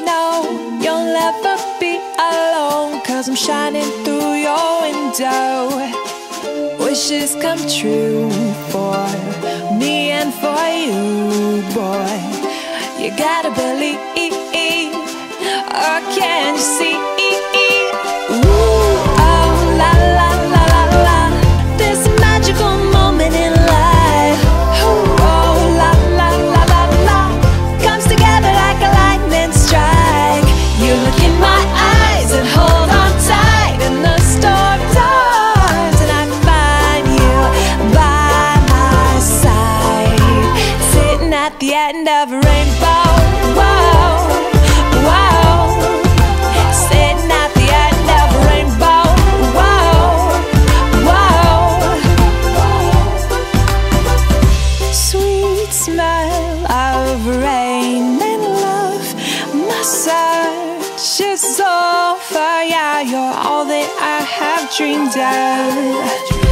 know you'll never be alone, 'cause I'm shining through your window. Wishes come true for me and for you, boy. You gotta believe, or can you see? Ooh, oh, la la la la la, this magical moment in life. Ooh, oh, la la la la la, comes together like a lightning strike. You look in my eyes and hold on tight, and the storm turns, and I find you by my side, sitting at the end of a rainbow. Whoa, whoa, sitting at the end of a rainbow. Whoa, whoa, sweet smell of rain and love. My search is over. Yeah, you're all that I have dreamed of.